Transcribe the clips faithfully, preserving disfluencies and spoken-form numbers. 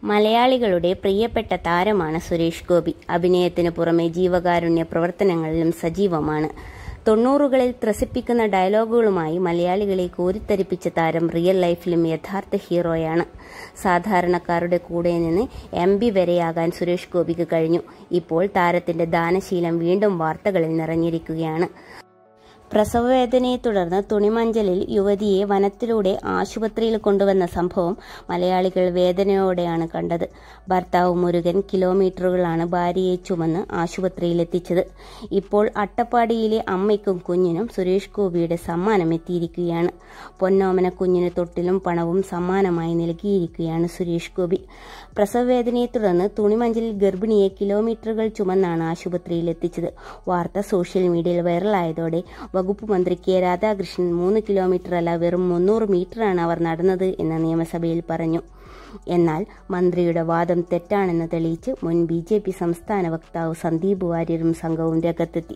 മലയാളികളുടെ പ്രിയപ്പെട്ട താരമാണ് സുരേഷ് ഗോപി. അഭിനയത്തിന് പുറമെ ജീവകാരുണ്യ പ്രവർത്തനങ്ങളിലും സജീവമാണ്. തൊണ്ണൂറുകളിൽ ത്രസിപ്പിക്കുന്ന ഡയലോഗുകളുമായി മലയാളികളെ കോരിത്തരിപ്പിച്ച താരം റിയൽ ലൈഫിലും യഥാർത്ഥ ഹീറോയാണ്. സാധാരണക്കാരുടെ കൂടെ നിന്ന് എം പി വരെയാകാൻ സുരേഷ് ഗോപിക്ക് കഴിഞ്ഞു. ഇപ്പോൾ താരത്തിന്റെ ദാനശീലം വീണ്ടും വാർത്തകളിൽ നിറഞ്ഞിരിക്കുകയാണ്. പ്രസവവേദനയെ തുടർന്ന് തുണിമഞ്ചലിൽ യുവതിയെ വനത്തിലൂടെ ആശുപത്രിയിൽ കൊണ്ടുവന്ന സംഭവം മലയാളികൾ വേദനയോടെയാണ് കണ്ടത്. ഭർത്താവ് മുരുകൻ കിലോമീറ്ററുകളാണ് ഭാര്യയെ ചുമന്ന് ആശുപത്രിയിലെത്തിച്ചത്. ഇപ്പോൾ അട്ടപ്പാടിയിലെ അമ്മയ്ക്കും കുഞ്ഞിനും സുരേഷ് ഗോപിയുടെ സമ്മാനം എത്തിയിരിക്കുകയാണ്. പൊന്നോമന കുഞ്ഞിന് തൊട്ടിലും പണവും സമ്മാനമായി നൽകിയിരിക്കുകയാണ് സുരേഷ് ഗോപി. പ്രസവവേദനയെ തുടർന്ന് തുണിമഞ്ചലിൽ ഗർഭിണിയെ കിലോമീറ്ററുകൾ ചുമന്നാണ് ആശുപത്രിയിലെത്തിച്ചത്. വാർത്ത സോഷ്യൽ മീഡിയയിൽ വൈറലായതോടെ വകുപ്പ് മന്ത്രി കെ രാധാകൃഷ്ണൻ മൂന്ന് കിലോമീറ്റർ അല്ല വെറും മുന്നൂറ് മീറ്ററാണ് അവർ നടന്നത് എന്ന് നിയമസഭയിൽ പറഞ്ഞു. എന്നാൽ മന്ത്രിയുടെ വാദം തെറ്റാണെന്ന് തെളിയിച്ച് മുൻ ബി ജെ പി സംസ്ഥാന വക്താവ് സന്ദീപ് വാര്യരും സംഘവും രംഗത്തെത്തി.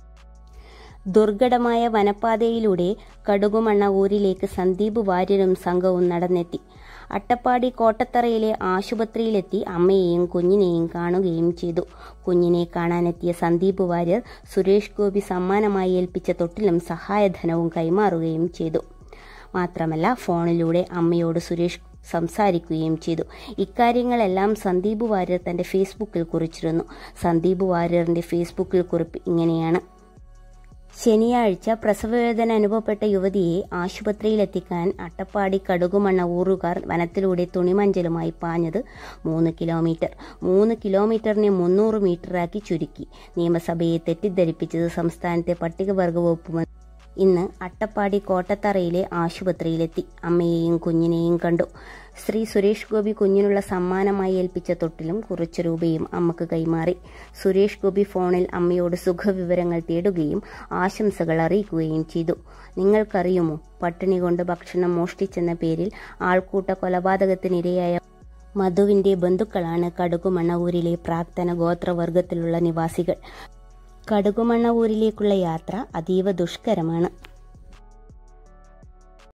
ദുർഘടമായ വനപ്പാതയിലൂടെ കടുകുമണ്ണ ഊരിലേക്ക് സന്ദീപ് വാര്യരും സംഘവും നടന്നെത്തി. അട്ടപ്പാടി കോട്ടത്തറയിലെ ആശുപത്രിയിലെത്തി അമ്മയെയും കുഞ്ഞിനെയും കാണുകയും ചെയ്തു. കുഞ്ഞിനെ കാണാനെത്തിയ സന്ദീപ് വാര്യർ സുരേഷ് ഗോപി സമ്മാനമായി ഏൽപ്പിച്ച തൊട്ടിലും സഹായധനവും കൈമാറുകയും ചെയ്തു. മാത്രമല്ല ഫോണിലൂടെ അമ്മയോട് സുരേഷ് സംസാരിക്കുകയും ചെയ്തു. ഇക്കാര്യങ്ങളെല്ലാം സന്ദീപ് വാര്യർ തന്റെ ഫേസ്ബുക്കിൽ കുറിച്ചിരുന്നു. സന്ദീപ് വാര്യറിന്റെ ഫേസ്ബുക്കിൽ കുറിപ്പ് ഇങ്ങനെയാണ്: ശനിയാഴ്ച പ്രസവവേദന അനുഭവപ്പെട്ട യുവതിയെ ആശുപത്രിയിലെത്തിക്കാൻ അട്ടപ്പാടി കടുകുമണ്ണ ഊറുകാർ വനത്തിലൂടെ തുണിമഞ്ചലുമായി പാഞ്ഞത് മൂന്ന് കിലോമീറ്റർ. മൂന്ന് കിലോമീറ്ററിനെ മുന്നൂറ് മീറ്ററാക്കി ചുരുക്കി. നിയമസഭയെ തെറ്റിദ്ധരിപ്പിച്ചത് സംസ്ഥാനത്തെ പട്ടികവർഗ വകുപ്പ് മന്ത്രി ഇന്ന് അട്ടപ്പാടി കോട്ടത്തറയിലെ ആശുപത്രിയിലെത്തി അമ്മയെയും കുഞ്ഞിനെയും കണ്ടു. ശ്രീ സുരേഷ് ഗോപി കുഞ്ഞിനുള്ള സമ്മാനമായി ഏൽപ്പിച്ച തൊട്ടിലും കുറച്ച് രൂപയും അമ്മക്ക് കൈമാറി. സുരേഷ് ഗോപി ഫോണിൽ അമ്മയോട് സുഖവിവരങ്ങൾ തേടുകയും ആശംസകൾ അറിയിക്കുകയും ചെയ്തു. നിങ്ങൾക്കറിയുമോ, പട്ടിണി കൊണ്ട് ഭക്ഷണം മോഷ്ടിച്ചെന്ന പേരിൽ ആൾക്കൂട്ട കൊലപാതകത്തിനിരയായ മധുവിന്റെ ബന്ധുക്കളാണ് കടുകുമണ്ണ ഊരിലെ പ്രാക്തന ഗോത്രവർഗത്തിലുള്ള നിവാസികൾ. കടുകുമണ്ണ ഊരിലേക്കുള്ള യാത്ര അതീവ ദുഷ്കരമാണ്.